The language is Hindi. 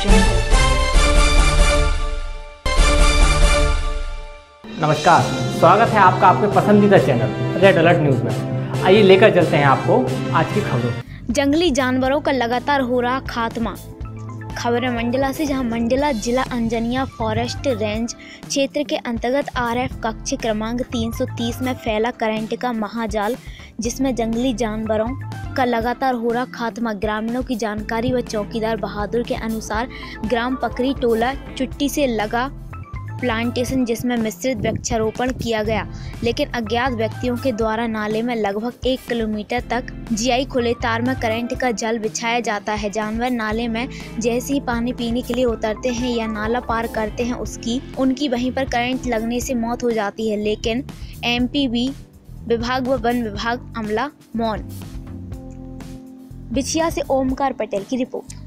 नमस्कार, स्वागत है आपका अपने पसंदीदा चैनल रेड अलर्ट न्यूज़ में। आइए लेकर चलते हैं आपको आज की खबरों। जंगली जानवरों का लगातार हो रहा खात्मा। खबर है मंडला से, जहां मंडला जिला अंजनिया फॉरेस्ट रेंज क्षेत्र के अंतर्गत RF कक्ष क्रमांक 330 में फैला करंट का महाजाल, जिसमें जंगली जानवरों का लगातार हो रहा खात्मा। ग्रामीणों की जानकारी व चौकीदार बहादुर के अनुसार ग्राम पकरी टोला चुट्टी से लगा प्लांटेशन, जिसमें मिश्रित वृक्षारोपण किया गया, लेकिन अज्ञात व्यक्तियों के द्वारा नाले में लगभग 1 किलोमीटर तक GI खुले तार में करंट का जाल बिछाया जाता है। जानवर नाले में जैसे ही पानी पीने के लिए उतरते हैं या नाला पार करते हैं, उनकी वहीं पर करंट लगने से मौत हो जाती है, लेकिन MPV विभाग व वन विभाग अमला मौन। बिछिया से ओमकार पटेल की रिपोर्ट।